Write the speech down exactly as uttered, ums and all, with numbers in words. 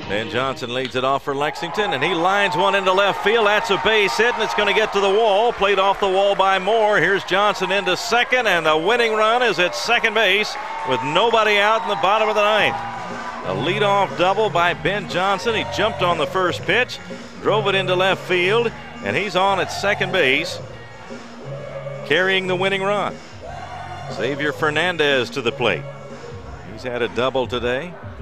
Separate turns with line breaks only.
Ben Johnson leads it off for Lexington, and he lines one into left field. That's a base hit, and it's going to get to the wall. Played off the wall by Moore. Here's Johnson into second, and the winning run is at second base with nobody out in the bottom of the ninth. A leadoff double by Ben Johnson. He jumped on the first pitch, drove it into left field, and he's on at second base, carrying the winning run. Xavier Fernandez to the plate. He's had a double today.